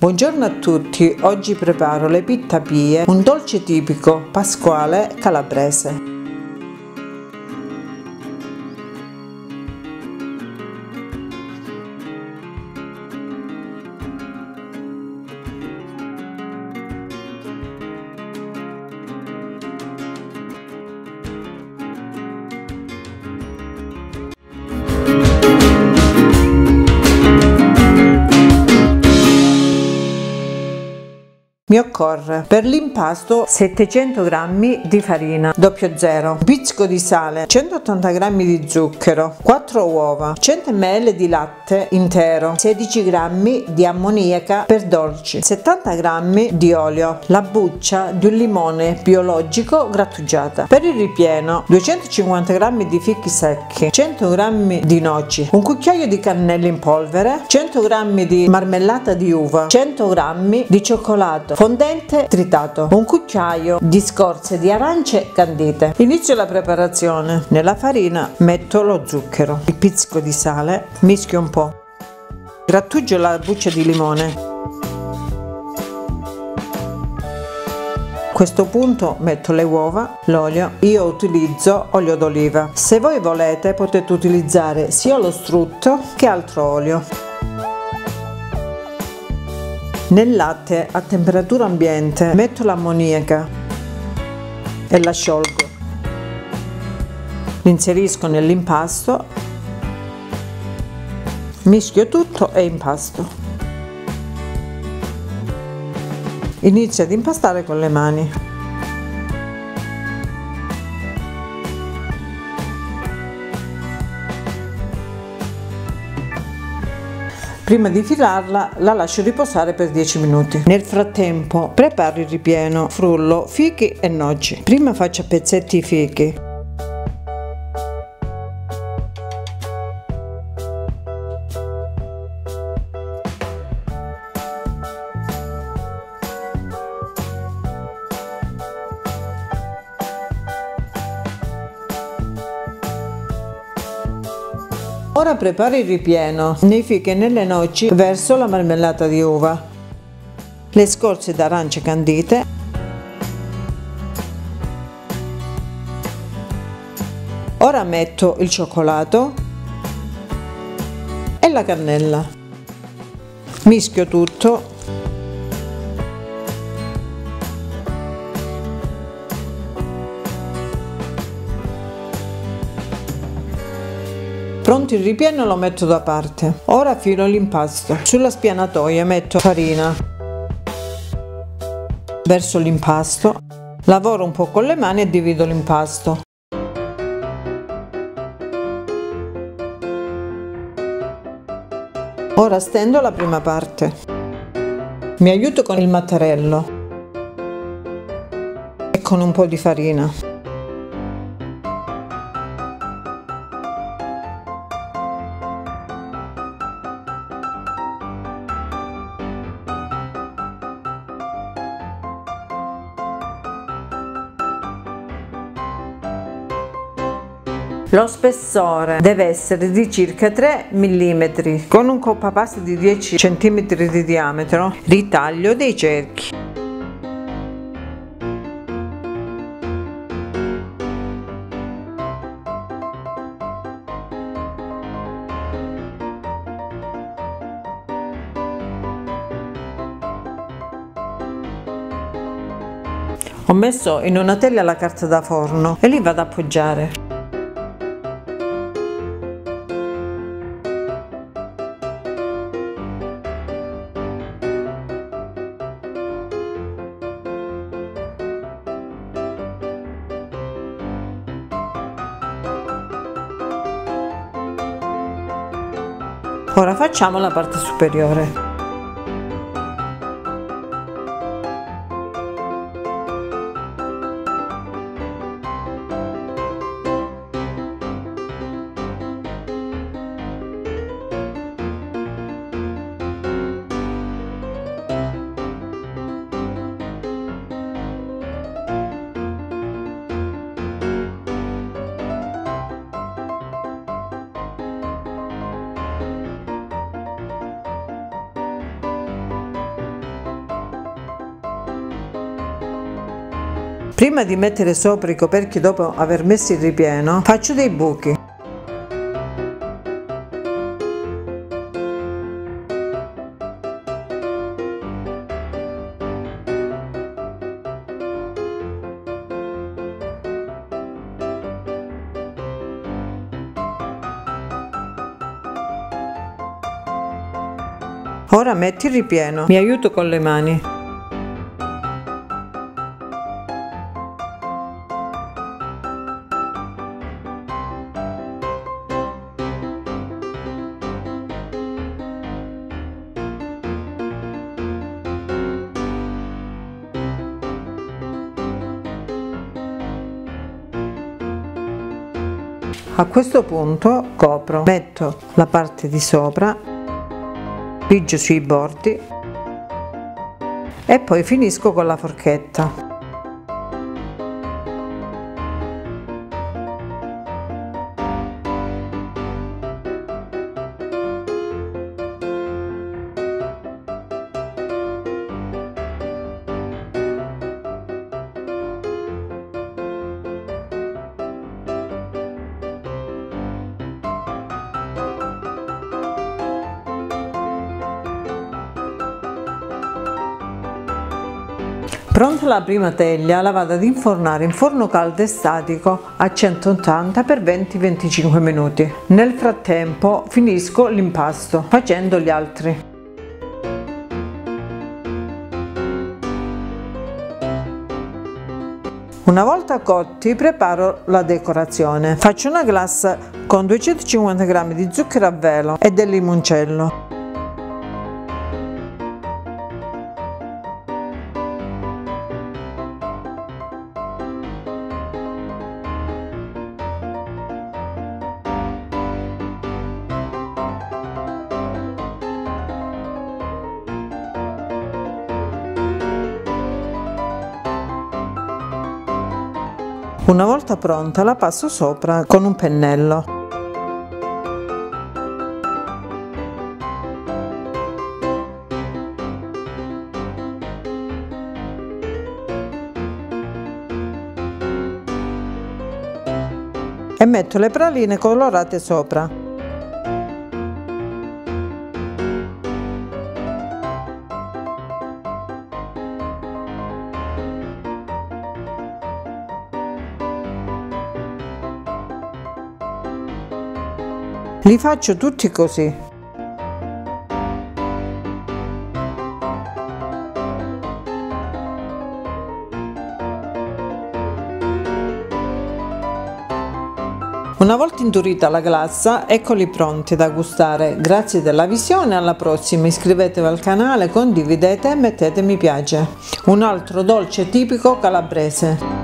Buongiorno a tutti, oggi preparo le pittapie, un dolce tipico pasquale calabrese. Mi occorre per l'impasto 700 g di farina 00, un pizzico di sale, 180 g di zucchero, 4 uova, 100 ml di latte intero, 16 g di ammoniaca per dolci, 70 g di olio, la buccia di un limone biologico grattugiata. Per il ripieno 250 g di fichi secchi, 100 g di noci, un cucchiaio di cannella in polvere, 100 g di marmellata di uva, 100 g di cioccolato fondente tritato, un cucchiaio di scorze di arance candite. Inizio la preparazione. Nella farina metto lo zucchero, il pizzico di sale, mischio un po', grattugio la buccia di limone. A questo punto metto le uova, l'olio. Io utilizzo olio d'oliva. Se voi volete potete utilizzare sia lo strutto che altro olio. Nel latte a temperatura ambiente metto l'ammoniaca e la sciolgo. L'inserisco nell'impasto, mischio tutto e impasto. Inizio ad impastare con le mani. Prima di filarla la lascio riposare per 10 minuti. Nel frattempo preparo il ripieno, frullo fichi e noci. Prima faccio a pezzetti i fichi. Ora preparo il ripieno. Nei fichi e nelle noci verso la marmellata di uva, le scorze d'arance candite, ora metto il cioccolato e la cannella, mischio tutto. Pronto il ripieno lo metto da parte. Ora filo l'impasto. Sulla spianatoia metto farina. Verso l'impasto. Lavoro un po' con le mani e divido l'impasto. Ora stendo la prima parte. Mi aiuto con il mattarello e con un po' di farina. Lo spessore deve essere di circa 3 mm. Con un coppapasta di 10 cm di diametro ritaglio dei cerchi. Ho messo in una teglia la carta da forno e li vado ad appoggiare. Ora facciamo la parte superiore. Prima di mettere sopra i coperchi dopo aver messo il ripieno, faccio dei buchi. Ora metti il ripieno, mi aiuto con le mani. A questo punto copro, metto la parte di sopra, pigio sui bordi e poi finisco con la forchetta. Pronta la prima teglia, la vado ad infornare in forno caldo e statico a 180 per 20-25 minuti. Nel frattempo finisco l'impasto facendo gli altri. Una volta cotti preparo la decorazione. Faccio una glassa con 250 g di zucchero a velo e del limoncello. Una volta pronta la passo sopra con un pennello. E metto le praline colorate sopra. Li faccio tutti così. Una volta indurita la glassa, eccoli pronti da gustare. Grazie della visione, alla prossima, iscrivetevi al canale, condividete e mettete mi piace. Un altro dolce tipico calabrese.